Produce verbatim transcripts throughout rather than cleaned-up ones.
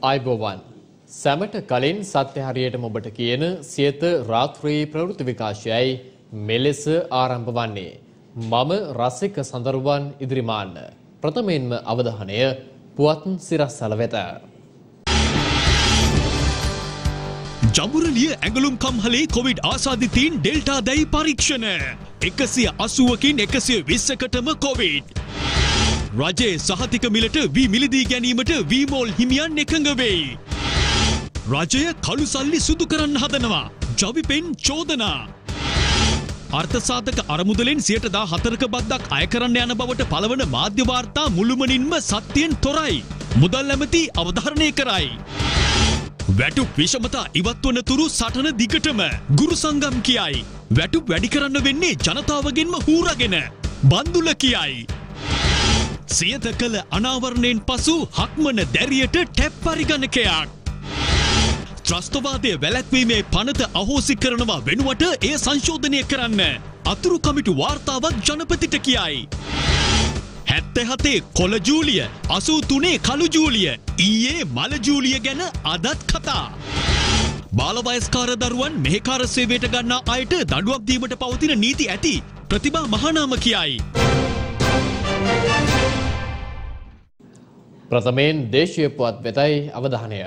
ආයුබෝවන් සැමට කලින් සත්‍ය හරියටම ඔබට කියන සියත රාත්‍රී ප්‍රවෘත්ති විකාශයයි මෙලෙස ආරම්භ වන්නේ. මම රසික සඳරුවන් ඉදිරිමාන්න. ප්‍රථමයෙන්ම අවධානය පුවත් සිරස්වල වෙත. ජඹුරලිය ඇඟලුම් කම්හලේ කොවිඩ් ආසාදිතයින් ඩෙල්ටා දැයි පරීක්ෂණ එකසිය අසූවකින් එකසිය විස්සකටම කොවිඩ්. රජයේ සහතික මිලට වී මිලදී ගැනීමට වීමෝල් හිමියන් එකඟ වෙයි. රජය කළු සල්ලි සුදු කරන්න හදනවා. ජවිපෙන් චෝදනා. අර්ථසාධක අරමුදලෙන් සියයට දාහතරක බද්දක් අය කරන්න යන බවට පළවන මාධ්‍ය වාර්තා මුළුමනින්ම සත්‍යයෙන් තොරයි. මුදල් ඇමති අවධාරණය කරයි. වැටුප් විෂමතා ඉවත් වන තුරු සටන දිගටම ගුරු සංගම් කියයි. වැටුප් වැඩි කරන්න වෙන්නේ ජනතාවගෙන්ම හූරගෙන. බන්දුල කියයි. සියත කළ අනාවරණයෙන් පසු හක්මන දැරියට ටැප් පරිගණකයක්. ත්‍රස්තවාදය වැළැක්වීමේ පනත අහෝසි කරනවා වෙනුවට එය සංශෝධනය කරන්න අතුරු කමිටු වාර්තාවක් ජනපතිට කියයි. හැත්තෑ හතේ කොළ ජූලිය අසූ තුනේ කළු ජූලිය ඊයේ මල ජූලිය ගැන අදත් කතා. බාලවයස්කාර දරුවන් මෙහෙකාර සේවයට ගන්නා අයට දඩුවම් දීමට පවතින නීති ඇති ප්‍රතිභා මහානාම කියයි. ප්‍රථමයෙන් දේශීය පුවත් වෙතයි අවධානය.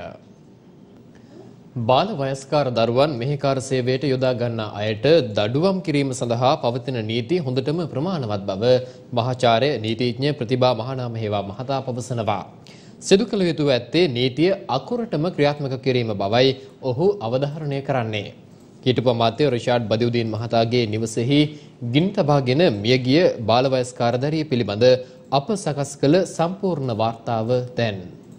බාල වයස්කාර දරුවන් මෙහෙකාර සේවයට යොදා ගන්නා අයට දඩුවම් කිරීම සඳහා පවතින නීති හොඳටම ප්‍රමාණවත් බව මහාචාර්ය නීතිඥ ප්‍රතිභා මහානාම හේවා මහතා පවසනවා. සිදු කළ යුතු ඇත්තේ නීතිය අකුරටම ක්‍රියාත්මක කිරීම බවයි ඔහු අවධාරණය කරන්නේ. හිටපු අමාත්‍ය රිෂාඩ් බදියුදීන් මහතාගේ නිවසේහි ගිනි තබාගෙන මියගිය බාල වයස්කාර දරිය පිළිබඳ අප සකස් කළ සම්පූර්ණ වාර්තාව දැන්.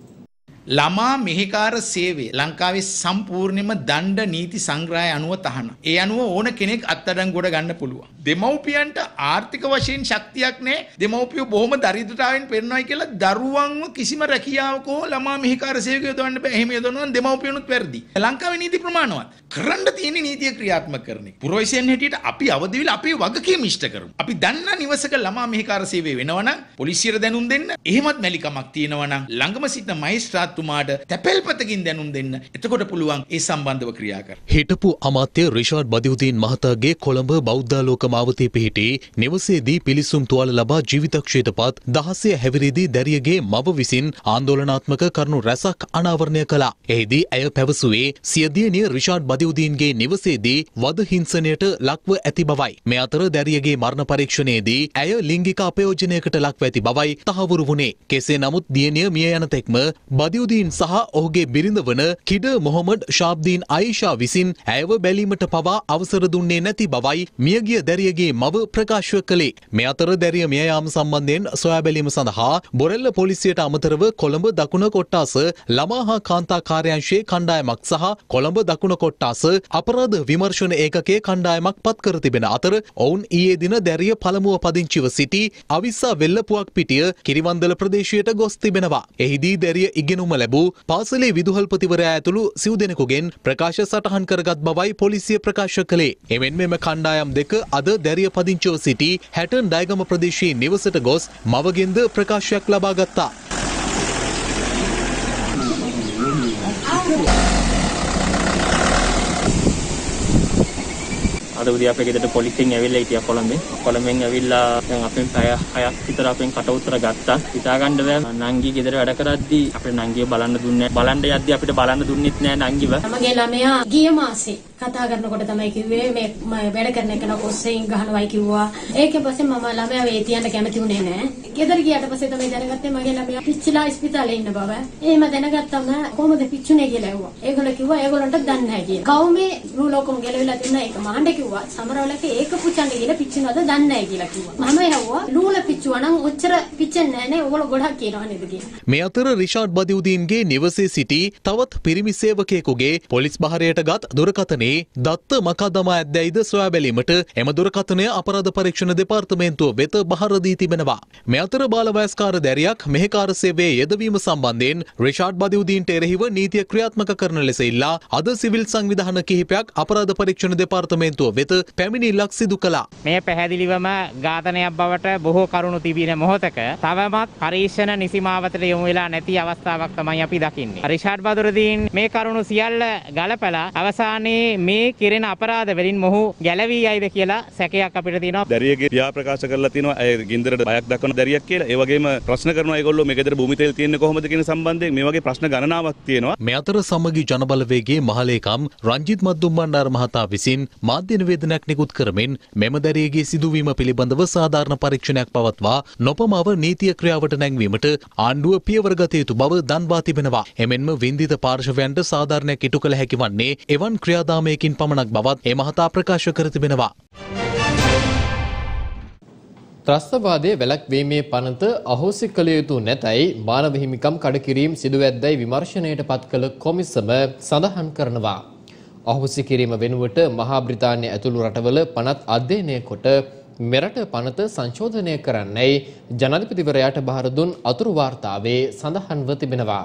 ළමා මෙහෙකාර සේවය ලංකාවේ සම්පූර්ණයෙන්ම දණ්ඩ නීති සංග්‍රහය අනුව තහනම්. ඒ අනුව ඕන කෙනෙක් අත්අඩංගුවට ගන්න පුළුවන්. දෙමව්පියන්ට ආර්ථික වශයෙන් ශක්තියක් නැහැ. දෙමව්පියෝ බොහොම දරිද්‍රතාවෙන් පෙරනවායි කියලා දරුවන්ව කිසිම රැකියාවක හෝ ළමා මෙහෙකාර සේවක යොදවන්න බෑ. එහෙම යොදවනවා නම් දෙමව්පියනුත් වැරදි. ලංකාවේ නීති ප්‍රමාණවත්. කරන්න තියෙන නීතිය ක්‍රියාත්මක කරන එක. පුරවැසියන් හැටියට අපි අවදි වෙලා අපේ වගකීම ඉෂ්ට කරමු. අපි දන්න නිවසක ළමා මෙහෙකාර සේවය වෙනවා නම් පොලිසියට දැනුම් දෙන්න. එහෙමත් මැලිකමක් තියෙනවා නම් ළඟම සිටින මහේස්ත්‍රාත් තුමාට තැපැල්පතකින් දැනුම් දෙන්න. එතකොට පුළුවන් ඒ සම්බන්ධව ක්‍රියා කරන්න. හිටපු අමාත්‍ය රිෂාඩ් බදියුදීන් මහතාගේ කොළඹ බෞද්ධාලෝක මාවතේ පිහිටි නිවසේදී පිලිසුම් තුවාල ලබා ජීවිතක්ෂයට පත් දහසය හැවිරිදි දැරියගේ මව විසින් ආන්දෝලනාත්මක කරුණු රැසක් අනාවරණය කළා. එහිදී ඇය පැවසුවේ සියදියණිය රිෂාඩ් බදියුදීන්ගේ නිවසේදී වද හිංසනයට ලක්ව ඇති බවයි. මේ අතර දැරියගේ මරණ පරීක්ෂණයේදී ඇය ලිංගික අපයෝජනයකට ලක්ව ඇති බවයි තහවුරු වුණේ. කෙසේ නමුත් දියණිය මිය යන තෙක්ම බදියුදීන් සහ ඔහුගේ බිරිඳ වන කිඩ මොහොමඩ් ශාබ්දීන් අයිෂා විසින් ඇයව බැලීමට පවා අවසර දුන්නේ නැති බවයි මියගිය දැරියගේ මව ප්‍රකාශ කළේ. මේ අතර දැරිය මිය යාම සම්බන්ධයෙන් සොයා බැලීම සඳහා බොරැල්ල පොලිසියට අමතරව කොළඹ දකුණ කොට්ටාස ළමා හා කාන්තා කාර්යාංශයේ කණ්ඩායමක් සහ කොළඹ දකුණ කොට්ටාස අපරාධ විමර්ශන ඒකකයේ කණ්ඩායමක් පත් කර තිබෙන අතර ඔවුන් ඊයේ දින දැරිය පළමුව පදිංචිව සිටි අවිස්සා වෙල්ලපුවක් පිටිය කිරිවන්දල ප්‍රදේශයට ගොස් තිබෙනවා. එහිදී දැරිය ඉගෙනුම ලැබූ පාසලේ විදුහල්පතිවරයා ඇතුළු සිව් දෙනෙකුගෙන් ප්‍රකාශ සටහන් කරගත් බවයි පොලිසිය ප්‍රකාශ කළේ. එමෙන් මෙම කණ්ඩායම් දෙක අද දැරිය පදිංචිව සිටි හැටන් ඩයගම ප්‍රදේශයේ නිවසට ගොස් මවගෙන්ද ප්‍රකාශයක් ලබා ගත්තා. අද උදේ අපේ ගෙදරට පොලිසියෙන් ඇවිල්ලා හිටියා කොළඹේ. කොළඹෙන් ඇවිල්ලා දැන් අපෙන් පැය හයක් විතර අපෙන් කට උතර ගත්තා. හිතා ගන්න බෑ. නංගි ගෙදර වැඩ කරද්දී අපේ නංගිව බලන්න දුන්නේ නැහැ. බලන්න යද්දී අපිට බලන්න දුන්නෙත් නෑ නංගිව. මගේ ළමයා ගිය මාසේ කතා කරනකොට තමයි කිව්වේ මේ මම වැඩ කරන එක කොස්සෙන් ගහනවයි කිව්වා. ඒකෙන් පස්සේ මම ළමයා වේ තියන්න කැමති වුණේ නෑ. ගෙදර ගියාට පස්සේ තමයි දැනගත්තේ මගේ ළමයා පිච්චිලා ඉස්පිතාලේ ඉන්න බව. එහෙම දැනගත්තම කොහොමද පිච්චුනේ කියලා ඇහුවා. ඒගොල්ලෝ කිව්වා ඒගොල්ලන්ට දන්නේ නැහැ කියලා. කවුමේ රූල් ඔක්කොම ගැලවිලා තින්න එක මහඬ කිව්වා. සමරවලක ඒක පුච්චන්න කියලා පිච්චිනවද දන්නේ නැහැ කියලා කිව්වා. මම ඇහුවා රූල පිච්චුවා නම් ඔච්චර පිච්චෙන්නේ නැහැ නේ. ඕගොල්ලෝ ගොඩක් කියනවා නේද කියලා. මේ අතර රිෂාඩ් බදියුදීන්ගේ නිවසේ සිටි තවත් පිරිමි සේවකයෙකුගේ පොලිස් බහරයට ගත් දුරකථනයේ දත්ත මකා දමා ඇද්දැයිද සොයා බැලීමට එම දුරකථනය අපරාධ පරීක්ෂණ දෙපාර්තමේන්තුව වෙත බහර දී තිබෙනවා. මේ අතර බාල වයස්කාර දැරියක් මෙහෙකාර සේවයේ යෙදවීම සම්බන්ධයෙන් රිෂාඩ් බදියුදීන්ට එරෙහිව නීතිය ක්‍රියාත්මක කරන ලෙස ඉල්ලා අද සිවිල් සංවිධාන කිහිපයක් අපරාධ පරීක්ෂණ දෙපාර්තමේන්තුව වෙත පැමිණිල්ලක් සිදු කළා. මේ පැහැදිලිවම ඝාතනයක් බවට බොහෝ කරුණු තිබෙන මොහොතක තවමත් පරීක්ෂණ නිසිමාවතට යොමු වෙලා නැති අවස්ථාවක් තමයි අපි දකින්නේ. රිෂාඩ් බදුරුදීන් මේ කරුණු සියල්ල ගලපලා අවසානයේ මේ කෙරෙන අපරාධ වලින් මොහු ගැලවී යයිද කියලා සැකයක් අපිට තියෙනවා. දැරියගේ ක්‍රියා ප්‍රකාශ කරලා තියෙනවා අය ගින්දරට බයක් දක්වන දැරියක් කියලා. ඒ වගේම ප්‍රශ්න කරනවා ඒගොල්ලෝ මේ ගෙදර භූමි තෙල් තියෙන්නේ කොහොමද කියන සම්බන්ධයෙන් මේ වගේ ප්‍රශ්න ගණනාවක් තියෙනවා. මේ අතර සමගි ජනබලවේගයේ මහලේකම් රංජිත් මද්දුම්බණ්ඩාර මහතා විසින් මාධ්‍ය නිවේදනයක් නිකුත් කරමින් මෙම දැරියගේ සිදුවීම පිළිබඳව සාධාරණ පරීක්ෂණයක් පවත්වා නොපමාව නීතිය ක්‍රියාවට නැංවීමට ආණ්ඩුව පියවර ගත යුතු බව දන්වා තිබෙනවා. එමෙන්ම වින්දිත පාර්ශවයන්ට සාධාරණයක් ඉටු කළ හැකි වන්නේ එවන් ක්‍රියාදාමයකින් පමණක් බවත් ඒ මහතා ප්‍රකාශ කර තිබෙනවා. ත්‍රස්තවාදයේ වැළැක්වීමේ පනත අහෝසි කළ යුතු නැතයි මානව හිමිකම් කඩකිරීම සිදුවැද්දයි විමර්ශනයට පත් කළ කොමිසම සඳහන් කරනවා. අහෝසි කිරීම වෙනුවට මහා බ්‍රිතාන්‍ය ඇතුළු රටවල පනත් අධ්‍යයනය කොට මෙරට පනත සංශෝධනය කරන්නයි ජනාධිපතිවරයාට බාර දුන් අතුරු වාර්තාවේ සඳහන්ව තිබෙනවා.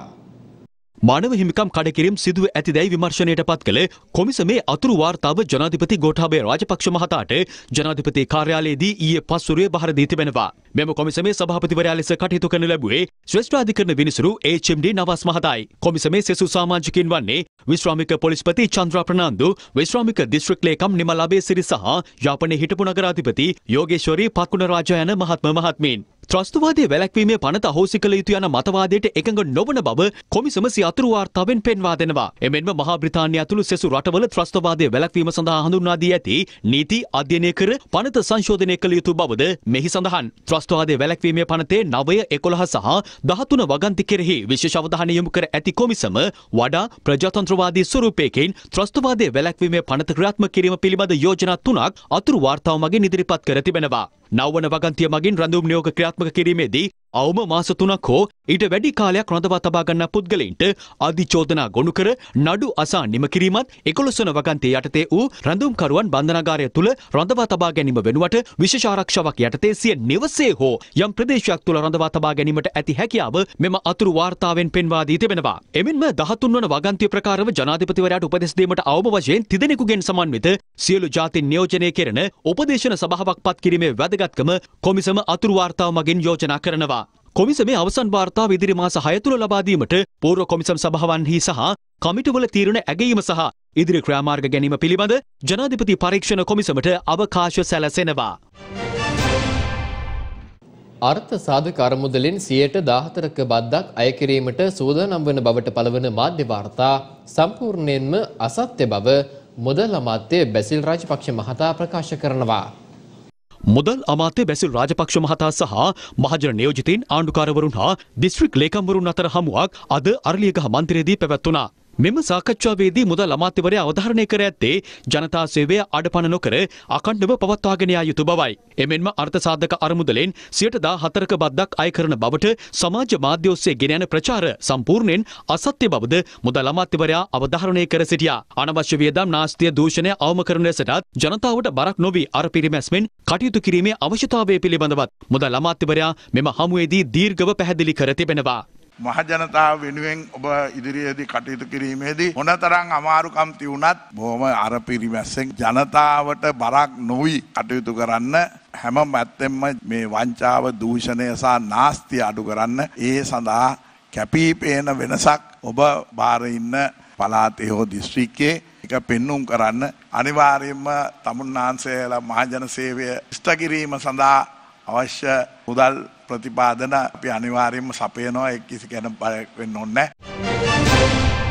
මානව හිමිකම් කඩකිරීම සිදුව ඇතිදැයි විමර්ශනයට පත් කළ කොමිසමේ අතුරු වාර්තාව ජනාධිපති ගෝඨාභය රාජපක්ෂ මහතාට ජනාධිපති කාර්යාලයේදී ඊයේ පස්වරුවේ බහර දී තිබෙනවා. මෙම කොමිසමේ සභාපතිවරයා ලෙස කටයුතු කරන ලැබුවේ ශ්‍රේෂ්ඨාධිකරණ විනිසුරු එච් එම් ඩී නවාස් මහතායි. කොමිසමේ සෙසු සමාජිකින් වන්නේ විශ්‍රාමික පොලිස්පති චන්ද්‍රා ප්‍රනාන්දු, විශ්‍රාමික දිස්ත්‍රික් ලේකම් නිමල් අබේසිරි සහ යාපනයේ හිටපු නගරාධිපති යෝගේශ්වරී පක්කුණරාජා යන මහත්ම මහත්මීන්. ත්‍රස්තවාදයේ වැළැක්වීමේ පනත අහෝසි කළ යුතු යන මතවාදයට එකඟ නොවන බව කොමිසම සිය අතුරු වාර්තාවෙන් පෙන්වා දෙනවා. එමෙන්ම මහා බ්‍රිතාන්‍ය ඇතුළු සෙසු රටවල ත්‍රස්තවාදයේ වැළැක්වීම සඳහා හඳුන්වා දී ඇති නීති අධ්‍යයනය කර පනත සංශෝධනය කළ යුතු බවද මෙහි සඳහන්. ත්‍රස්තවාදයේ වැළැක්වීමේ පනතේ නවය එකොළහ සහ දහතුන වගන්ති කෙරෙහි විශේෂ අවධානය යොමු කර ඇති කොමිසම වඩා ප්‍රජාතන්ත්‍රවාදී ස්වරූපයකින් ත්‍රස්තවාදයේ වැළැක්වීමේ පනත ක්‍රියාත්මක කිරීම පිළිබඳ යෝජනා තුනක් අතුරු වාර්තාව මගින් ඉදිරිපත් කර තිබෙනවා. නවවන වගන්තිය මගින් රැඳවුම් නියෝග ක්‍රියාත්මක කිරීමේදී අවම මාස තුනක් හෝ ඊට වැඩි කාලයක් රඳවා තබා ගන්නා පුද්ගලයින්ට අධිචෝදනා ගොනු කර නඩු අසා නිම කිරීමත් එකොළොස් වන වගන්තිය යටතේ වූ රැඳවුම්කරුවන් බන්ධනාගාරය තුළ රඳවා තබා ගැනීම වෙනුවට විශේෂ ආරක්ෂාවක් යටතේ සිය නිවසේ හෝ යම් ප්‍රදේශයක් තුළ රඳවා තබා ගැනීමට ඇති හැකියාව මෙම අතුරු වාර්තාවෙන් පෙන්වා දී තිබෙනවා. එමෙන්ම දහතුන් වන වගන්තිය ප්‍රකාරව ජනාධිපතිවරයාට උපදෙස් දීමට අවම වශයෙන් තිදෙනෙකුගෙන් සමන්විත සියලු ජාතීන් නියෝජනය කෙරෙන උපදේශන සභාවක් පත් කිරීමේ වැදගත්කම කොමිසම අතුරු වාර්තාව මගින් යෝජනා කරනවා. කොමිසමේ අවසන් වාර්තාව ඉදිරි මාස හය තුළ ලබා දීමට පූර්ව කොමිසම් සභාවන්හි සහ කමිටුවල තීරණ ඇගීම සහ ඉදිරි ක්‍රියාමාර්ග ගැනීම පිළිබඳ ජනාධිපති පරීක්ෂණ කොමිසමට අවකාශ සැලසෙනවා. අර්ථ සාධක අරමුදලින් සියයට දාහතරක බද්දක් අය කිරීමට සූදානම් වන බවට පළවන මාධ්‍ය වාර්තා සම්පූර්ණයෙන්ම අසත්‍ය බව මුදල් අමාත්‍ය බැසිල් රාජපක්ෂ මහතා ප්‍රකාශ කරනවා. මුදල් අමාත්‍ය බැසිල් රාජපක්ෂ මහතා සහ මහජන නියෝජිතයින් ආණ්ඩුකාරවරුන් හා දිස්ත්‍රික් ලේකම්වරුන් අතර හමුවක් අද අරලියගහ මන්දිරයේදී පැවැත්වුණා. මෙම සාකච්ඡාවේදී මුදල් අමාත්‍යවරයා අවධාරණය කර ඇත්තේ ජනතා සේවය අඩපණ නොකර අඛණ්ඩව පවත්වාගෙන යා යුතු බවයි. එමෙන්ම අර්ථ සාධක අරමුදලෙන් සියයට දාහතරක බද්දක් අය කරන බවට සමාජ මාධ්‍ය ඔස්සේ ගෙන යන ප්‍රචාර සම්පූර්ණයෙන් අසත්‍ය බවද මුදල් අමාත්‍යවරයා අවධාරණය කර සිටියා. අනවශ්‍ය වියදම් නාස්තිය දූෂණය අවම කරන ලෙසටත් ජනතාවට බරක් නොවි අර පිරිමැස්මෙන් කටයුතු කිරීමේ අවශ්‍යතාවය පිළිබඳවත් මුදල් අමාත්‍යවරයා මෙම හමුවේදී දීර්ඝව පැහැදිලි කර තිබෙනවා. මහජනතාව වෙනුවෙන් ඔබ ඉදිරියේදී කටයුතු කිරීමේදී මොනතරම් අමාරුකම් තියුණත් බොහොම අර පිරිමැස්සෙන් ජනතාවට බරක් නොවි කටයුතු කරන්න හැම පැත්තෙම මේ වංචාව දූෂණය සහ නාස්තිය අඩු කරන්න ඒ සඳහා කැපිපේන වෙනසක් ඔබ බාර ඉන්න පළාතේ හෝ දිස්ත්‍රික්කයේ එක පෙන්눔 කරන්න අනිවාර්යයෙන්ම තමුන්නාන්සේලා මහජන සේවය ඉෂ්ට කිරීම සඳහා අවශ්‍ය මුදල් ප්‍රතිපාදන අපි අනිවාර්යයෙන්ම සපයනවා. ඒ කිසි කෙනෙක් බය වෙන්න ඕනේ නැහැ.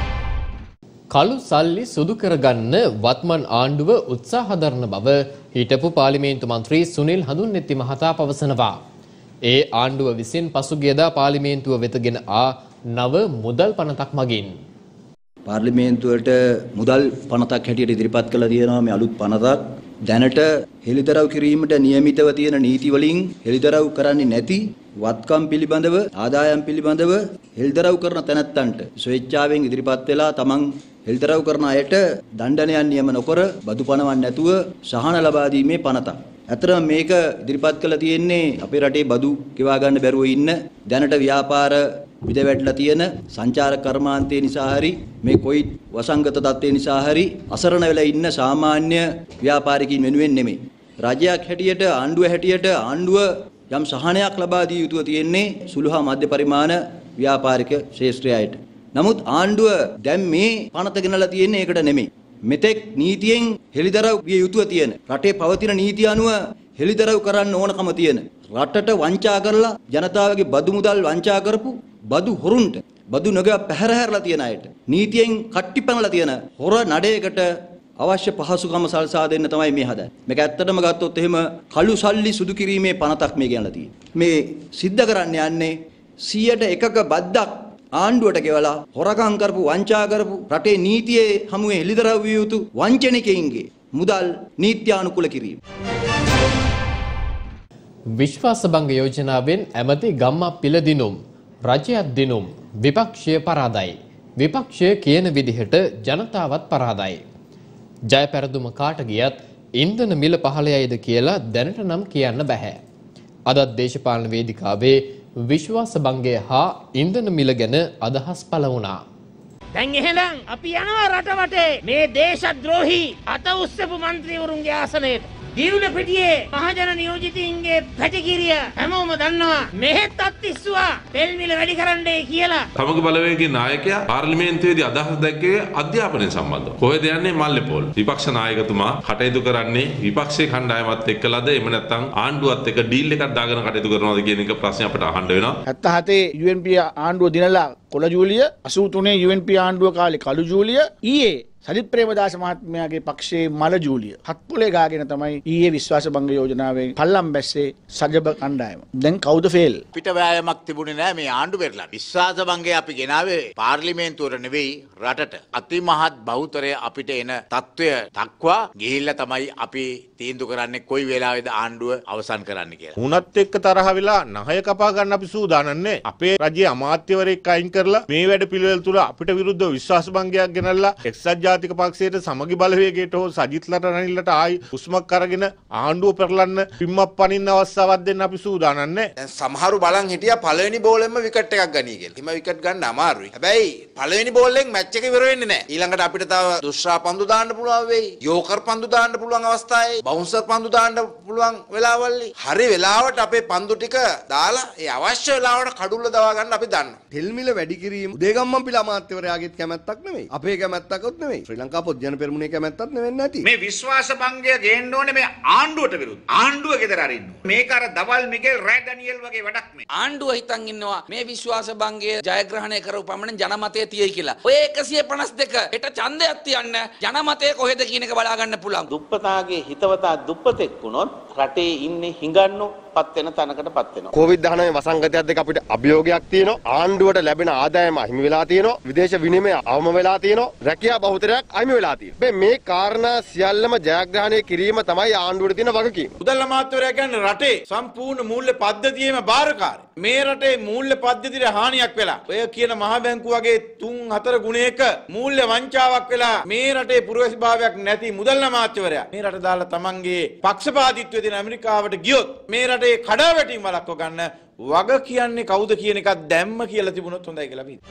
කළු සල්ලි සුදු කරගන්න වත්මන් ආණ්ඩුව උත්සාහ දරන බව හිටපු පාර්ලිමේන්තු මන්ත්‍රී සුනිල් හඳුන්නෙත්ති මහතා පවසනවා. ඒ ආණ්ඩුව විසින් පසුගියදා පාර්ලිමේන්තුව වෙතගෙන ආ නව මුදල් පනතක් මගින් පාර්ලිමේන්තුවට මුදල් පනතක් හැටියට ඉදිරිපත් කළා තියෙනවා. මේ අලුත් පනතක් දැනට හෙළිදරව් කිරීමට නියමිතව තියෙන නීති වලින් හෙළිදරව් කරන්නේ නැති වත්කම් පිළිබඳව ආදායම් පිළිබඳව හෙළිදරව් කරන තැනැත්තන්ට ස්වේච්ඡාවෙන් ඉදිරිපත් වෙලා තමන් හෙළිදරව් කරන අයට දණ්ඩනයක් නියම නොකර බදු පනවන්නේ නැතුව සහන ලබා දීමේ පනතක්. ඇත්තටම මේක ඉදිරිපත් කළා තියෙන්නේ අපේ රටේ බදු ගෙවා ගන්න බැරුව ඉන්න දැනට ව්‍යාපාර විද වැටලා තියෙන සංචාරක කර්මාන්තය නිසා හරි මේ කොයි වසංගත තත්ත්වය නිසා හරි අසරණ වෙලා ඉන්න සාමාන්‍ය ව්‍යාපාරිකයින් වෙනුවෙන් නෙමෙයි. රජයක් හැටියට ආණ්ඩුව හැටියට ආණ්ඩුව යම් සහනයක් ලබා දිය යුතුව තියෙන්නේ සුළු හා මධ්‍ය පරිමාණ ව්‍යාපාරික ශේෂ්ත්‍රයට. නමුත් ආණ්ඩුව දැන් මේ පනත ගෙනලා තියෙන්නේ ඒකට නෙමෙයි. මෙතෙක් නීතියෙන් හෙළිදරව් විය යුතුව තියෙන රටේ පවතින නීතිය අනුව හෙළිදරව් කරන්න ඕනකම තියෙන රටට වංචා කරලා ජනතාවගේ බදු මුදල් වංචා කරපු බදු හොරුන්ට බදු නොග පැහැර හැරලා තියෙන අයට නීතියෙන් කට්ටි පැනලා තියෙන හොර නඩයකට අවශ්‍ය පහසුකම සලසා දෙන්න තමයි මේ හදන්නේ. මේක ඇත්තටම ගත්තොත් එහෙම කළු සල්ලි සුදු කිරීමේ පනතක් මේ ගෙනලා තියෙන්නේ. මේ සිද්ධ කරන්න යන්නේ සියයට එකක බද්දක් ආණ්ඩුවට ගෙවලා හොරකම් කරපු වංචා කරපු රටේ නීතියේ හමුවේ හෙළිදරව් විය යුතු වංචනිකයින්ගේ මුදල් නීත්‍යානුකූල කිරීම. විශ්වාස භංග යෝජනාවෙන් ඇමති ගම්මා පිළදිනුම් රජයක් දිනුම් විපක්ෂය පරාදයි. විපක්ෂය කියන විදිහට ජනතාවත් පරාදයි. ජය පෙරදුම කාට ගියත් ඉන්ධන මිල පහළ යයිද කියලා දැනට නම් කියන්න බෑ. අදත් දේශපාලන වේදිකාවේ විශ්වාස භංගය හා ඉන්ධන මිල ගැන අදහස් පළ වුණා. දැන් එහෙනම් අපි යනවා රට වටේ මේ දේශද්‍රෝහී අත උස්සපු മന്ത്രിවරුන්ගේ ආසනයට. දියුල පිටියේ මහජන නියෝජිතින්ගේ පැටිකිරිය හැමෝම දන්නවා මෙහෙත් අත්තිස්සුවා තෙල් මිල වැඩි කරන්නයි කියලා. සමග බලවේගයේ නායකයා පාර්ලිමේන්තුවේදී අදහස් දැක්කේ අධ්‍යාපනය සම්බන්ධව. කොහෙද යන්නේ මල්ලේපොල්. විපක්ෂ නායකතුමා කටයුතු කරන්නේ විපක්ෂයේ කණ්ඩායමත් එක්කලාද එහෙම නැත්නම් ආණ්ඩුවත් එක්ක ඩීල් එකක් දාගෙන කටයුතු කරනවද කියන එක ප්‍රශ්නේ අපිට අහන්න වෙනවා. හැත්තෑ හතේ යූ එන් පී ආණ්ඩුව දිනලා කොළ ජූලිය අසූ තුනේ යූ එන් පී ආණ්ඩුව කාලේ කළු ජූලිය ඊයේ සජිත් ප්‍රේමදාස මහත්මයාගේ පක්ෂයේ මල ජූලිය හත් පොලේ ගාගෙන තමයි ඊයේ විශ්වාස භංග යෝජනාවේ පල්ලම් බැස්සේ සජබ කණ්ඩායම. දැන් කවුද ෆේල්? පිට වෑයමක් තිබුණේ නැහැ මේ ආණ්ඩු පෙරලා. විශ්වාස භංගය අපි ගෙනාවේ පාර්ලිමේන්තුවට නෙවෙයි රටට. අතිමහත් බහුතරය අපිට එන තත්වය දක්වා ගිහිල්ලා තමයි අපි තීන්දුව කරන්නේ කොයි වෙලාවෙද ආණ්ඩුව අවසන් කරන්න කියලා. උනත් එක්ක තරහ වෙලා නහය කපා ගන්න අපි සූදානම් නැහැ. අපේ රජයේ අමාත්‍යවරයෙක් අයින් කරලා මේ වැඩ පිළිවෙල තුල අපිට විරුද්ධව විශ්වාස භංගයක් ගෙනල්ලා එක්සත් ජාතික පක්ෂයට සමගි බලවේගයට හෝ සජිත්ලට රනිල්ලට ආයි උස්මක් අරගෙන ආණ්ඩුව පෙරලන්න පිම්මක් පනින්න අවස්ථාවක් දෙන්න අපි සූදානම් නැහැ. දැන් සමහරු බලන් හිටියා පළවෙනි බෝලෙන්ම විකට් එකක් ගනී කියලා. හිම විකට් ගන්න අමාරුයි. හැබැයි පළවෙනි බෝලෙන් මැච් එක ඉවර වෙන්නේ නැහැ. ඊළඟට අපිට තව දුෂ්රා පන්දු දාන්න පුළුවන් වෙයි. යෝකර් පන්දු දාන්න පුළුවන් අවස්ථාවේ බවුන්සර් පන්දු දාන්න පුළුවන් වෙලාවල්ලි. හරි වෙලාවට අපේ පන්දු ටික දාලා ඒ අවශ්‍ය වෙලාවට කඩුල්ල දවා ගන්න අපි දන්නවා. තෙල් මිල වැඩි කිරීම උදේගම්මන් පිළ අමාත්‍යවරයාගේත් කැමැත්තක් නෙවෙයි. අපේ කැමැත්තක්වත් නෙවෙයි. ශ්‍රී ලංකා පොත් ජන පෙරමුණේ කැමැත්තක් නෙවෙන්නේ නැති. මේ විශ්වාස භංගය ගේන්න ඕනේ මේ ආණ්ඩුවට විරුද්ධ. ආණ්ඩුව ගෙදර අරින්න. මේක අර දවල් මිගෙල් රෑ ඩැනියෙල් වගේ වැඩක් මේ. ආණ්ඩුව හිතන් ඉන්නවා මේ විශ්වාස භංගය ජයග්‍රහණය කරව පමණ ජනමතය තියයි කියලා. ඔය එකසිය පනස් දෙක හෙට ඡන්දයක් තියන්න ජනමතය කොහෙද කියන එක බලා ගන්න පුළුවන්. දුප්පතාගේ හිතවතා දුප්පතෙක් වුණොත් රටේ ඉන්නේ හිඟන්නෝ පත් වෙන තැනකට පත් වෙනවා. කොවිඩ් දහනවය වසංගතයත් එක්ක අපිට අභියෝගයක් තියෙනවා. ආණ්ඩුවට ලැබෙන ආදායම අහිමි වෙලා තියෙනවා. විදේශ විනිමය අවම වෙලා තියෙනවා. රැකියා බහුතරයක් අහිමි වෙලා තියෙනවා. මේ කාරණා සියල්ලම ජයග්‍රහණය කිරීම තමයි ආණ්ඩුවට තියෙන වගකීම. මුදල් අමාත්‍යවරයා කියන්නේ රටේ සම්පූර්ණ මූල්‍ය පද්ධතියේම බාරකාරයි. මේ රටේ මූල්‍ය පද්ධතියට හානියක් වෙලා ඔය කියන මහ බැංකුව වගේ තුන් හතර ගුණයක මූල්‍ය වංචාවක් වෙලා මේ රටේ පුරවැසිභාවයක් නැති මුදල් අමාත්‍යවරයා මේ රට දාලා තමන්ගේ පක්ෂපාතීත්වය දෙන ඇමරිකාවට ගියොත් මේ රටේ කඩාවැටීම් වළක්ව ගන්න වග කියන්නේ කවුද කියන එකක් දැම්ම කියලා තිබුණොත් හොඳයි කියලා අපි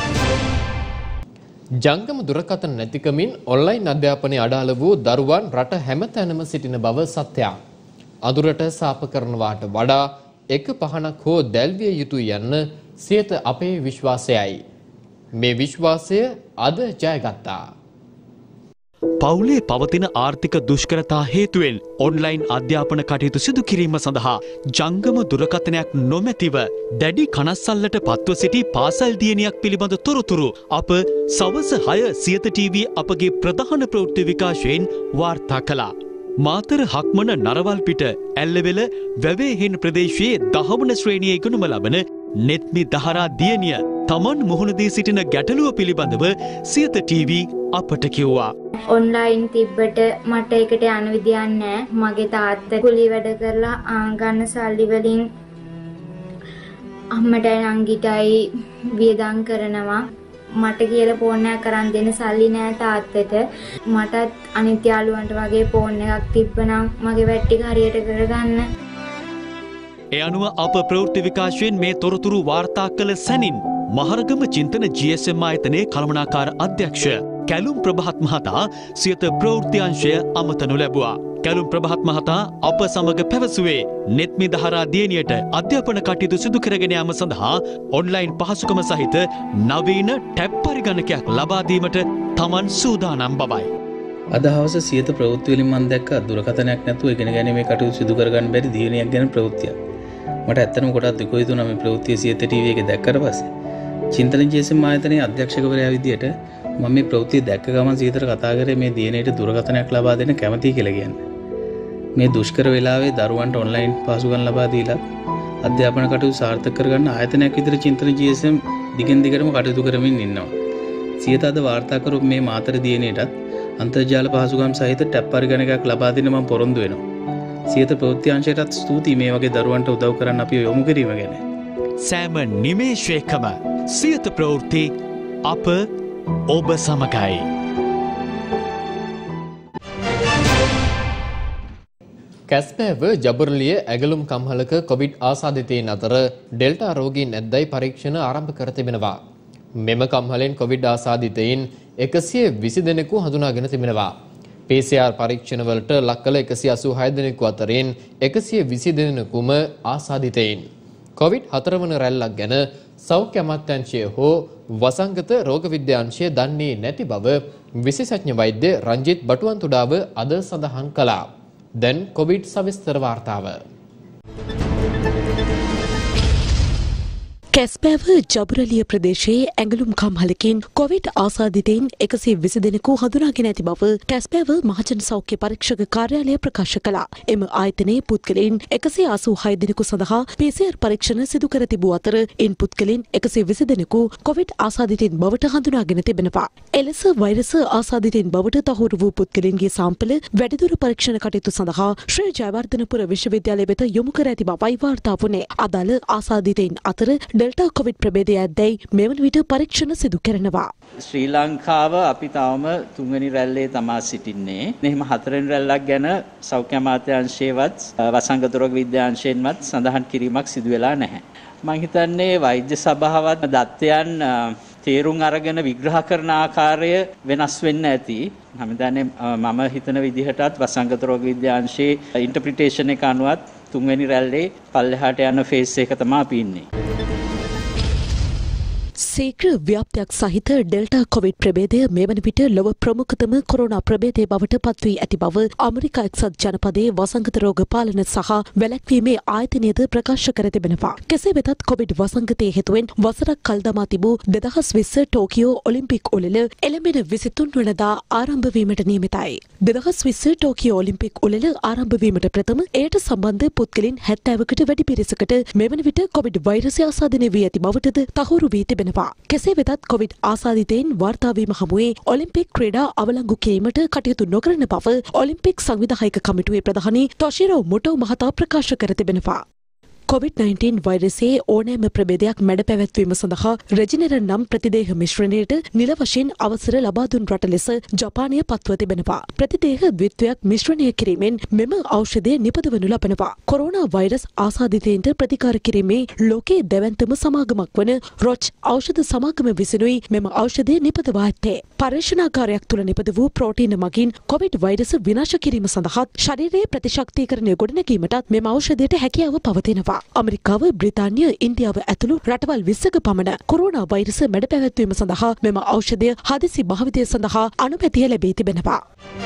ජංගම දුරකථන නැතිකමින් ඔන්ලයින් අධ්‍යාපනයේ අඩාල වූ දරුවන් රට හැමතැනම සිටින බව සත්‍යයක්. අඳුරට සාප කරනවාට වඩා එක පහනක් හෝ දැල්විය යුතුය යන්න සියත අපේ විශ්වාසයයි. මේ විශ්වාසය අද ජයගත්තා. පවුලේ පවතින ආර්ථික දුෂ්කරතා හේතුවෙන් ඔන්ලයින් අධ්‍යාපන කටයුතු සිදු කිරීම සඳහා ජංගම දුරකථනයක් නොමැතිව දැඩි කනස්සල්ලට පත්ව සිටි පාසල් දියණියක් පිළිබඳ තොරතුරු අප සවස හය සියත ටීවී අපගේ ප්‍රධාන ප්‍රවෘත්ති විකාශයෙන් වාර්තා කළා. මාතර හක්මන නරවල්පිට ඇල්ලවෙල වැවේහෙන් ප්‍රදේශයේ දහවන ශ්‍රේණියේ ඉගෙනුම ලබන නෙත්මි දහරා දියණිය තමන් මුහුණ දී සිටින ගැටලුව පිළිබඳව සියත ටීවී අපට කිව්වා. ඔන්ලයින් තිබ්බට මට එකට යන විදියක් නැහැ. මගේ තාත්තා කුලී වැඩ කරලා ගන්න සල්ලි වලින් අම්මටයි නංගිටයි වියදම් කරනවා. මට කියලා ෆෝන් එකක් කරන් දෙන්න සල්ලි නැහැ තාත්තට. මටත් අනිත් යාළුවන්ට වගේ ෆෝන් එකක් තිබ්බනම් මගේ වැඩ ටික හරියට කරගන්න. ඒ අනුව අප ප්‍රවෘත්ති විකාශයෙන් මේ තොරතුරු වාර්තා කළ සැනින් Maharagama Chinthana G S M ආයතනයේ කළමනාකාර අධ්‍යක්ෂ කැලුම් ප්‍රභාත් මහතා සියත ප්‍රවෘත්තිංශය අමතනු ලැබුවා. කැලුම් ප්‍රභාත් මහතා අප සමග පැවසුවේ නෙත්මි දහරා දියණියට අධ්‍යාපන කටයුතු සිදු කරගෙන යාම සඳහා ඔන්ලයින් පහසුකම සහිත නවීන ටැබ් පරිගණකයක් ලබා දීමට තමන් සූදානම් බවයි. අද හවස සියත ප්‍රවෘත්ති වලින් මම දැක්ක දුරකථනයක් නැතුව ඉගෙන ගැනීමේ කටයුතු සිදු කරගන්න බැරි දියණියක් ගැන ප්‍රවෘත්තියක්. මට ඇත්තටම කොටස් දෙකයි තුනම මේ ප්‍රවෘත්තිය සියත ටීවී එකේ දැක්කට පස්සේ චින්තන ජී එස් එම් ආයතනයේ අධ්‍යක්ෂකවරයා විදියට මම මේ ප්‍රවෘත්තිය දැක්ක ගමන් සියතට කතා කරේ මේ දියණියට දුරකථනයක් ලබා දෙන්න කැමතියි කියලා කියන්නේ. මේ දුෂ්කර වෙලාවේ දරුවන්ට ඔන්ලයින් පහසුකම් ලබා දීලා අධ්‍යාපන කටයුතු සාර්ථක කරගන්න ආයතනයක් විදිහට චින්තන ජී එස් එම් දිගින් දිගටම කටයුතු කරමින් ඉන්නවා. සියත අද වාර්තා කරපු මේ මාතර දියණියටත් අන්තර්ජාල පහසුකම් සහිත ටැබ් පරිගණකයක් ලබා දෙන්න මම පොරොන්දු වෙනවා. සියත ප්‍රවෘත්ති අංශයටත් ස්තුතියි මේ වගේ දරුවන්ට උදව් කරන්න අපි යොමු කිරීම ගැන. සෑම නිමේෂයකම සියත ප්‍රවෘත්ති අප ඔබ සමගයි. කැස්පෑව ජබුරලිය ඇගලුම් කම්හලක කොවිඩ් ආසාදිතයින් අතර ඩෙල්ටා රෝගීන් නැද්දයි පරීක්ෂණ ආරම්භ කර තිබෙනවා. මෙම කම්හලෙන් කොවිඩ් ආසාදිතයින් එකසිය විසි දෙනෙකු හඳුනාගෙන තිබෙනවා. පී සී ආර් පරීක්ෂණ වලට ලක් කළ එකසිය අසූ හය දෙනෙකු අතරින් එකසිය විසි දෙනෙකුම ආසාදිතයින්. කොවිඩ් හතරවන රැල්ලක් ගැන සෞඛ්‍ය අමාත්‍යාංශය හෝ වසංගත රෝග විද්‍යාංශය දන්නේ නැති බව විශේෂඥ වෛද්‍ය රංජිත් බටුවන්තුඩාව අද සඳහන් කළා. දැන් කොවිඩ් සවිස්තර වාර්තාව. කැස්පෑව ජබුරලිය ප්‍රදේශයේ ඇඟලුම් කම්හලකින් කොවිඩ් ආසාදිතයින් එකසිය විසි දෙනෙකු හඳුනාගෙන ඇති බව කැස්පෑව මහජන සෞඛ්‍ය පරීක්ෂක කාර්යාලය ප්‍රකාශ කළා. එම ආයතනයේ පුද්ගලයන් එකසිය අසූ හය දෙනෙකු සඳහා පී සී ආර් පරීක්ෂණ සිදු කර තිබූ අතර ඉන් පුද්ගලයන් එකසිය විසි දෙනෙකු කොවිඩ් ආසාදිතයින් බවට හඳුනාගෙන තිබෙනවා. එලෙස වෛරස ආසාදිතයින් බවට තහවුරු වූ පුද්ගලයන්ගේ සාම්පල වැඩිදුර පරීක්ෂණ කටයුතු සඳහා ශ්‍රී ජයවර්ධනපුර විශ්වවිද්‍යාලය වෙත යොමු කර ඇති බවයි වාර්තා වුණේ. අදාළ ආසාදිතයින් අතර ඩෙල්ටා කොවිඩ් ප්‍රභේදය ඇද්දැයි මෙවන විට පරීක්ෂණ සිදු කරනවා. ශ්‍රී ලංකාව අපි තවම තුන්වෙනි රැල්ලේ තමා සිටින්නේ. එහෙම හතරවෙනි රැල්ලක් ගැන සෞඛ්‍ය අමාත්‍යාංශයේවත් වසංගත රෝග විද්‍යාංශයෙන්වත් සඳහන් කිරීමක් සිදු වෙලා නැහැ. මම හිතන්නේ වෛද්‍ය සභාවත් දත්තයන් තේරුම් අරගෙන විග්‍රහ කරන ආකාරය වෙනස් වෙන්න ඇති. මම හිතන්නේ මම හිතන විදිහටත් වසංගත රෝග විද්‍යාංශයේ ඉන්ටර්ප්‍රිටේෂන් එක අනුවත් තුන්වෙනි රැල්ලේ පල්ලෙහාට යන ෆේස් එක තමයි අපි ඉන්නේ. සීක්‍ර ව්‍යාප්තියක් සහිත ඩෙල්ටා කොවිඩ් ප්‍රභේදය මෙවන විට ලොව ප්‍රමුඛතම කොරෝනා ප්‍රභේදය බවට පත්වී ඇති බව ඇමරිකා එක්සත් ජනපදයේ වසංගත රෝග පාලන සහ වැළැක්වීමේ ආයතනයද ප්‍රකාශ කර තිබෙනවා. කෙසේ වෙතත් කොවිඩ් වසංගතයේ හේතුවෙන් වසරක් කල් දමා තිබූ දෙදහස් විස්ස ටෝකියෝ ඔලිම්පික් උළෙල එළඹෙන විසිතුන් වනදා ආරම්භ වීමට නියමිතයි. දෙදහස් විස්ස ටෝකියෝ ඔලිම්පික් උළෙල ආරම්භ වීමට ප්‍රථම එයට සම්බන්ධ පුද්ගලයන් හැත්තෑවකට වැඩි පිරිසකට මෙවන විට කොවිඩ් වෛරසය ආසාදනය වී ඇති බවටද තහවුරු වී තිබෙනවා. කෙසේ වෙතත් කොවිඩ් ආසාදිතයින් වාර්තාවීම හමුවේ ඔලිම්පික් ක්‍රීඩා අවලංගු කිරීමට කටයුතු නොකරන බව ඔලිම්පික් සංවිධායක කමිටුවේ ප්‍රධානී ටොෂිරෝ මොටෝ මහතා ප්‍රකාශ කර තිබෙනවා. කොවිඩ් නයින්ටීන් වෛරසයේ ඕනෑම ප්‍රභේදයක් මැඩ පැවැත්වීම සඳහා රෙජිනෙරන් නම් ප්‍රතිදේහ මිශ්‍රණයට නිල වශයෙන් අවසර ලබා දුන් රට ලෙස ජපානය පත්ව තිබෙනවා. ප්‍රතිදේහ ද්විත්වයක් මිශ්‍රණය කිරීමෙන් මෙම ඖෂධය නිපදවනු ලබනවා. කොරෝනා වෛරස් ආසාදිතයින්ට ප්‍රතිකාර කිරීමේ ලෝකයේ දැවැන්තම සමාගමක් වන රොච් ඖෂධ සමාගම විසිනුයි මෙම ඖෂධය නිපදවා ඇත්තේ. පර්යේෂණාගාරයක් තුළ නිපද වූ ප්‍රෝටීන මගින් කොවිඩ් වෛරස විනාශ කිරීම සඳහා ශරීරයේ ප්‍රතිශක්තිකරණය ගොඩනැගීමටත් මෙම ඖෂධයට හැකියාව පවතිනවා. ඇමරිකාව, බ්‍රිතාන්‍ය, ඉන්දියාව ඇතුළු රටවල් විස්සක පමණ කොරෝනා වෛරස මැඩ පැවැත්වීම සඳහා මෙම ඖෂධය හදිසි භාවිතය සඳහා අනුමැතිය ලැබී තිබෙනවා.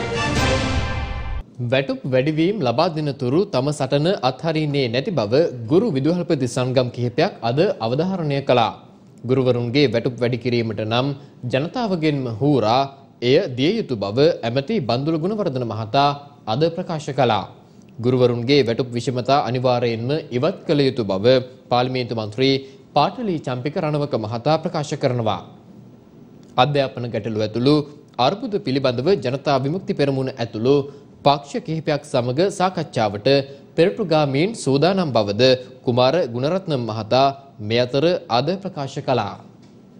වැටුප් වැඩිවීම් ලබා දෙන තුරු තම සටන අත්හරින්නේ නැති බව ගුරු විදුහල්පති සංගම් කිහිපයක් අද අවධාරණය කළා. ගුරුවරුන්ගේ වැටුප් වැඩි කිරීමට නම් ජනතාවගෙන්ම හූරා එය දිය යුතු බව ඇමති බන්දුල ගුණවර්ධන මහතා අද ප්‍රකාශ කළා. ගුරුවරුන්ගේ වැටුප් විෂමතා අනිවාර්යයෙන්ම ඉවත් කළ යුතු බව පාර්ලිමේන්තු මන්ත්‍රී පාටලි චම්පික රණවක මහතා ප්‍රකාශ කරනවා. අධ්‍යාපන ගැටලු ඇතුළු අර්බුද පිළිබඳව ජනතා විමුක්ති පෙරමුණ ඇතුළු පක්ෂ කිහිපයක් සමග සාකච්ඡාවට පෙරටුගාමීන් සූදානම් බවද කුමාර ගුණරත්නම් මහතා මේ අතර අද ප්‍රකාශ කළා.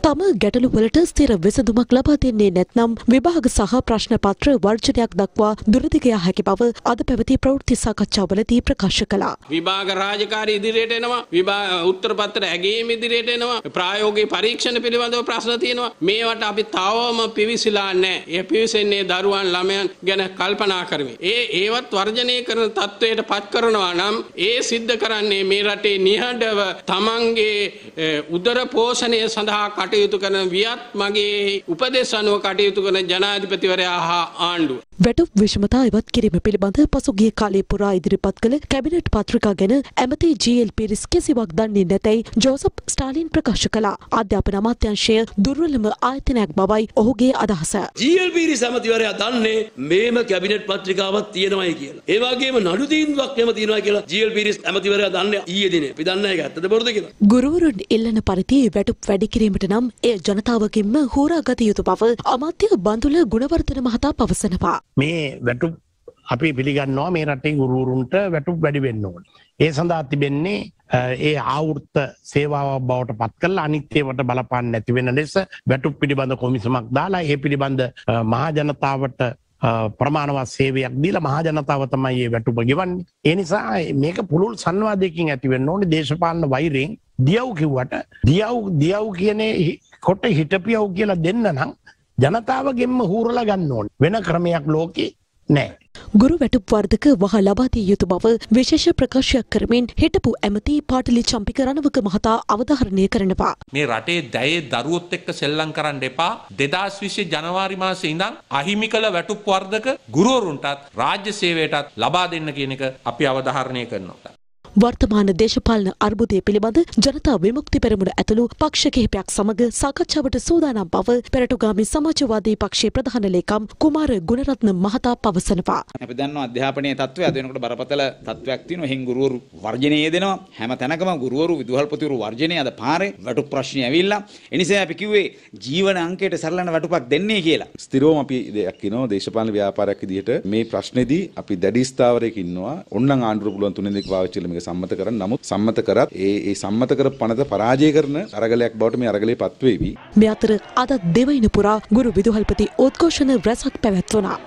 තම ගැටලු වලට ස්ථිර විසඳුමක් ලබා දෙන්නේ නැත්නම් විභාග සහ ප්‍රශ්න පත්‍ර වර්ජනයක් දක්වා දුරදිග යා හැකි බව අද පැවති ප්‍රවෘත්ති සාකච්ඡාවලදී ප්‍රකාශ කළා. විභාග රාජකාරී ඉදිරියට එනවා. විභාග උත්තර පත්‍ර ඇගීම් ඉදිරියට එනවා. ප්‍රායෝගික පරීක්ෂණ පිළිබඳව ප්‍රශ්න තියෙනවා. මේවට අපි තාවම පිවිසිලා නැහැ. ඒ පිවිසෙන්නේ දරුවන් ළමයන් ගැන කල්පනා කරමින්. ඒ ඒවත් වර්ජනය කරන තත්වයට පත් කරනවා නම් ඒ සිද්ධ කරන්නේ මේ රටේ නිහඬව තමන්ගේ උදර පෝෂණය සඳහා කටයුතු කරන වියත් මගේ උපදෙස් අනුව කටයුතු කරන ජනාධිපතිවරයා හා ආණ්ඩුව. වැටුප් විෂමතා ඉවත් කිරීම පිළිබඳ පසුගිය කාලයේ පුරා ඉදිරිපත් කළ කැබිනට් පත්‍රිකා ගැන ඇමති ජී.එල්. පීරිස් කිසිවක් දන්නේ නැතැයි ජෝසප් ස්ටාලින් ප්‍රකාශ කළා. අධ්‍යාපන අමාත්‍යාංශය දුර්වලම ආයතනයක් බවයි ඔහුගේ අදහස. ජී.එල්. පීරිස් ඇමතිවරයා දන්නේ මේම කැබිනට් පත්‍රිකාවක් තියෙනවයි කියලා. ඒ වගේම නඩු තීන්දුවක් එම තියෙනවා කියලා ජී.එල්. පීරිස් ඇමතිවරයා දන්නේ ඊයේ දිනේ. අපි දන්නේ ඒක ඇත්තද බොරුද කියලා. ගුරුවරුන් ඉල්ලන පරිදි වැටුප් වැඩි කිරීමට නම් එය ජනතාවකින්ම හෝරාගත යුතු බව අමාත්‍ය බන්දුල ගුණවර්ධන මහතා පවසනවා. මේ වැටුප් අපි පිළිගන්නවා මේ රටේ ගුරුවරුන්ට වැටුප් වැඩි වෙන්න ඕනේ. ඒ සඳහා තිබෙන්නේ ඒ ආවෘත්ත සේවාවක් බවට පත් කරලා අනිත් ඒවාට බලපාන්න නැති වෙන ලෙස වැටුප් පිළිබඳ කොමිසමක් දාලා ඒ පිළිබඳ මහා ජනතාවට ප්‍රමාණවත් සේවයක් දීලා මහා ජනතාව තමයි මේ වැටුප ගෙවන්නේ. ඒ නිසා මේක පුළුල් සංවාදයකින් ඇති වෙන්න ඕනේ. දේශපාලන වෛරයෙන් දියව් කිව්වට දියව් දියව් කියන්නේ කොට හිටපියව් කියලා දෙන්න නම් ජනතාවගෙන්ම හූරලා ගන්න ඕනේ. වෙන ක්‍රමයක් ලෝකේ නැහැ. ගුරු වැටුප් වර්ධක වහ ලබා දිය යුතු බව විශේෂ ප්‍රකාශයක් කරමින් හිටපු ඇමති පාටලි චම්පික රණවක මහතා අවධාරණය කරනවා. මේ රටේ දැයේ දරුවොත් එක්ක සෙල්ලම් කරන්න එපා. දෙදාස් විසි ජනවාරි මාසේ ඉඳන් අහිමි කළ වැටුප් වර්ධක ගුරුවරුන්ටත් රාජ්‍ය සේවයටත් ලබා දෙන්න කියන එක අපි අවධාරණය කරනවා. වර්තමාන දේශපාලන අර්බුදය පිළිබඳ ජනතා විමුක්ති පෙරමුණ ඇතුළු පක්ෂ කිහිපයක් සමග සාකච්ඡාවට සූදානම් බව පෙරටුගාමි සමාජවාදී පක්ෂයේ ප්‍රධාන ලේකම් කුමාර ගුණරත්න මහතා පවසනවා. අපි දන්නවා අධ්‍යාපනයේ තත්ත්වය අද වෙනකොට බරපතල තත්ත්වයක් තියෙනවා. එහෙන් ගුරුවරු වර්ජනය යෙදෙනවා. හැම තැනකම ගුරුවරු විදුහල්පතිවරු වර්ජනය අද පාරේ වැටුප් ප්‍රශ්නේ ඇවිල්ලා. ඒ නිසා අපි කිව්වේ ජීවන අංකයට සරලන වැටුපක් දෙන්නේ කියලා. ස්ථිරවම අපි දෙයක් කියනවා දේශපාලන ව්‍යාපාරයක් විදිහට මේ ප්‍රශ්නේදී අපි දැඩි ස්ථාවරයක ඉන්නවා. ඕනනම් ආණ්ඩුව පුළුවන් තුනෙන් දෙක පාවිච්චි කරලා මේක සම්මත කරන්න. නමුත් සම්මත කරත් ඒ ඒ සම්මත කර පනත පරාජය කරන අරගලයක් බවට මේ අරගලේ පත්වේවි. මේ අතර අද දෙවයින පුරා ගුරු විදුහල්පති උද්ඝෝෂණ රැසක් පැවැත්වුණා.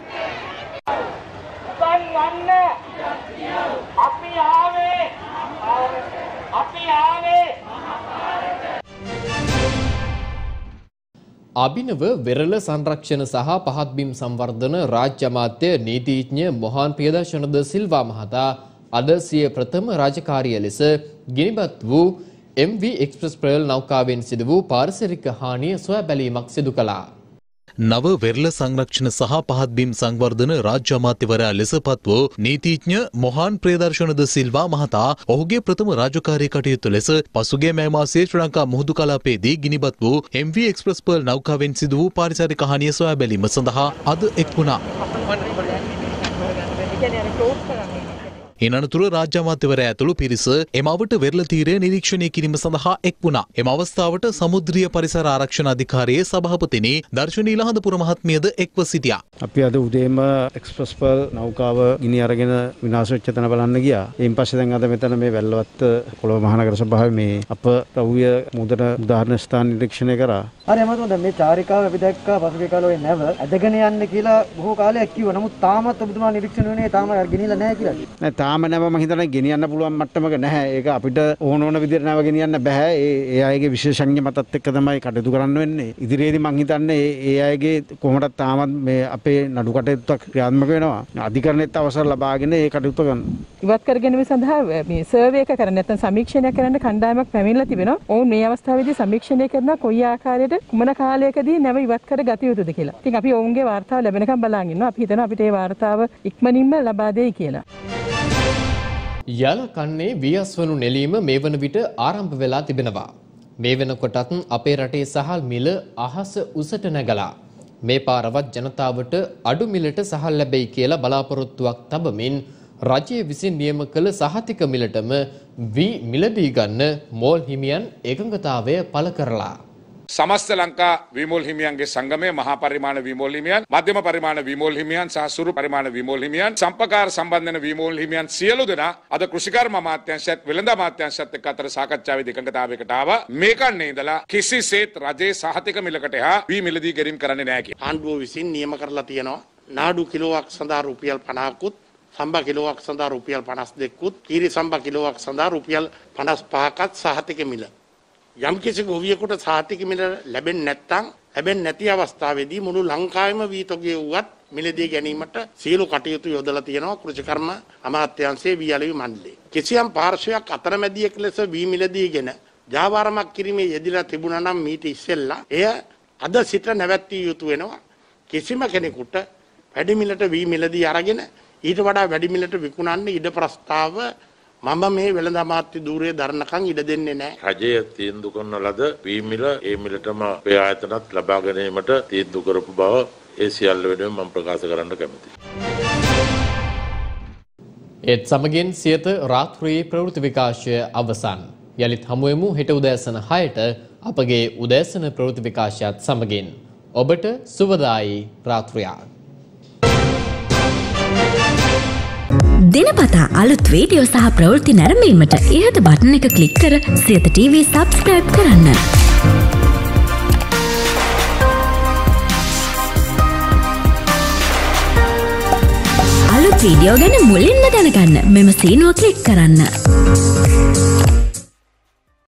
අපි ආවේ අපි ආවේ අභිනව වෙරළ සංරක්ෂණ සහ පහත්බිම් සංවර්ධන රාජ්‍ය අමාත්‍ය නීතිඥ මොහාන් පියදර්ශන ද සිල්වා මහතා අද සිය ප්‍රථම රාජකාරිය ලෙස ගිනිබත් වූ එම් වී එක්ස්ප්‍රස් ප්‍රේල් නෞකාවෙන් සිදු වූ පාරිසරික හානිය සොයා බැලීමක් සිදු කළා. නව වෙරළ සංරක්ෂණ සහ පහත්බිම් සංවර්ධන රාජ්‍ය අමාත්‍යවරයා ලෙස පත් වූ නීතිඥ මොහාන් ප්‍රේදර්ශන ද සිල්වා මහතා ඔහුගේ ප්‍රථම රාජකාරී කටයුතු ලෙස පසුගිය මෑ මාසයේ ශ්‍රී ලංකා මුහුදු කලාපයේදී ගිනිබත් වූ එම් වී එක්ස්ප්‍රස් පර්ල් නෞකාවෙන් සිදු වූ පාරිසරික හානිය සොයා බැලීම සඳහා අද එක් වුණා. එන අනතුර රාජ්‍ය අමාත්‍යවරයා ඇතුළු පිරිස එම අවට වෙරළ තීරය නිරීක්ෂණය කිරීම සඳහා එක් වුණා. එම අවස්ථාවට සමුද්‍රීය පරිසර ආරක්ෂණ අධිකාරියේ සභාපතිනි දර්ශනී ලහඳපුර මහත්මියද එක්ව සිටියා. අපි අද උදේම එක්ස්ප්‍රස් පර්ල් නෞකාව ගිනි අරගෙන විනාශ වෙච්ච තැන බලන්න ගියා. එයින් පස්සේ දැන් අද මෙතන මේ වැල්ලවත්ත කොළඹ මහනගර සභාවේ මේ අප ප්‍රව්‍ය මුදන උදාහරණ ස්ථාන නිරීක්ෂණය කරා. හරි අමාරුද මේ චාරිකාව අපි දැක්කා පසුගිය කාලේ නැව ඇදගෙන යන්න කියලා බොහෝ කාලයක් කිව්වා. නමුත් තාමත් ඔබතුමා නිරීක්ෂණය වෙන්නේ තාම ගිනිලා නැහැ කියලා. නෑ තාම නැව මම හිතන්නේ ගෙනියන්න පුළුවන් මට්ටමක නැහැ. ඒක අපිට ඕන ඕන විදිහට නැව ගෙනියන්න බෑ. ඒ ඒ අයගේ විශේෂඥ මතත් එක්ක තමයි කටයුතු කරන්න වෙන්නේ. ඉදිරියේදී මම හිතන්නේ ඒ ඒ අයගේ කොහොමදත් තාමත් මේ අපේ නඩු කටයුත්තක් ක්‍රියාත්මක වෙනවා. අධිකරණෙත් අවසර ලබාගෙන ඒ කටයුතු කරනවා. ඉවත් කර ගැනීම සඳහා මේ සර්වේ එක කරන්න නැත්නම් සමීක්ෂණයක් කරන්න කණ්ඩායමක් පැමිණලා තිබෙනවා. ඔවුන් මේ අවස්ථාවේදී සමීක්ෂණය කරන කොයි ආකාරයට කුමන කාලයකදී නැව ඉවත් කර ගත යුතුද කියලා. ඉතින් අපි ඔවුන්ගේ වාර්තාව ලැබෙනකම් බලන් ඉන්නවා. අපි හිතනවා අපිට ඒ වාර්තාව ඉක්මනින්ම ලබා දෙයි කියලා. යල කන්නේ වියස් වනු නෙලීම මේ වන විට ආරම්භ වෙලා තිබෙනවා. මේ වෙනකොටත් අපේ රටේ සහල් මිල අහස උසට නැගලා. මේ පාරවත් ජනතාවට අඩු මිලට සහල් ලැබෙයි කියලා බලාපොරොත්තුවක් තබමින් රජය විසින් නියම කළ සහතික මිලටම වී මිලදී ගන්න මෝල් හිමියන් එකඟතාවය පළ කරලා. සමස්ත ලංකා විමෝල් හිමියන්ගේ සංගමය, මහා පරිමාණ විමෝල් හිමියන්, මධ්‍යම පරිමාණ විමෝල් හිමියන් සහ සුළු පරිමාණ විමෝල් හිමියන්, සම්පකාර සම්බන්ධ වෙන විමෝල් හිමියන් සියලු දෙනා අද කෘෂිකර්ම අමාත්‍යාංශයත් වෙළඳ අමාත්‍යාංශයත් එක්ක අතර සාකච්ඡාවේදී එකඟතාවයකට ආවා. මේකන්නේ ඉඳලා කිසිසේත් රජයේ සහතික මිලකට එහා වී මිලදී ගැනීම කරන්නේ නැහැ කියලා. ආණ්ඩුව විසින් නියම කරලා තියෙනවා නාඩු කිලෝවක් සඳහා රුපියල් පනහකුත්, සම්බා කිලෝවක් සඳහා රුපියල් පනස් දෙකකුත්, කීරි සම්බා කිලෝවක් සඳහා රුපියල් පනස් පහකත් සහතික මිල. යම් කිසි ගොවියෙකුට සහතික මිල ලැබෙන්නේ නැත්නම් ලැබෙන්නේ නැති අවස්ථාවේදී මුළු ලංකාවෙම වී තොගේ වුවත් මිලදී ගැනීමට සියලු කටයුතු යොදලා තියෙනවා කෘෂිකර්ම අමාත්‍යාංශයේ වී අලෙවි මණ්ඩලය. කිසියම් පාර්ශ්වයක් අතරමැදියෙක් ලෙස වී මිලදීගෙන ජාවාරමක් කිරීමේ යෙදিলা තිබුණා නම් මීට ඉස්සෙල්ලා එය අද සිට නැවැත්විය යුතු වෙනවා. කිසිම කෙනෙකුට වැඩි මිලට වී මිලදී අරගෙන ඊට වඩා වැඩි මිලට විකුණන්න ඉඩ ප්‍රස්තාව මම මේ වෙළඳ අමාත්‍ය ධූරයේ දරණකම් ඉඩ දෙන්නේ නැහැ. රජය තීන්දුව කරන ලද වී මිල ඒ මිලටම අපේ ආයතනත් ලබා ගැනීමට තීන්දුව කරපු බව ඒ සියල්ල වෙනුවෙන් මම ප්‍රකාශ කරන්න කැමතියි. ඒත් සමගින් සියත රාත්‍රී ප්‍රවෘත්ති විකාශය අවසන්. යලිත් හමුවෙමු හෙට උදෑසන හයට අපගේ උදෑසන ප්‍රවෘත්ති විකාශයත් සමගින්. ඔබට සුවදායි රාත්‍රියක්. දිනපතා අලුත් වීඩියෝ සහ ප්‍රවෘත්ති නැරඹීමට ඉහත බටන් එක ක්ලික් කර සියත ටීවී සබ්ස්ක්‍රයිබ් කරන්න. අලුත් වීඩියෝ ගැන මුලින්ම දැනගන්න මෙම සීනුව ක්ලික් කරන්න.